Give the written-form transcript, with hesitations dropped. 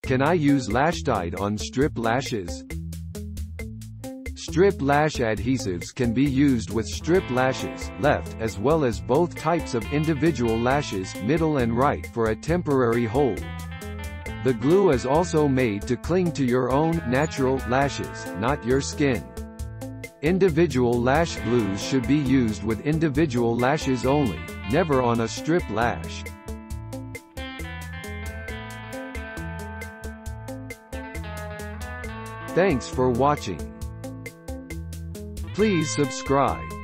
Can I use Lashtite on strip lashes? Strip lash adhesives can be used with strip lashes, left, as well as both types of individual lashes, middle and right, for a temporary hold. The glue is also made to cling to your own, natural, lashes, not your skin. Individual lash glues should be used with individual lashes only, never on a strip lash. Thanks for watching. Please subscribe.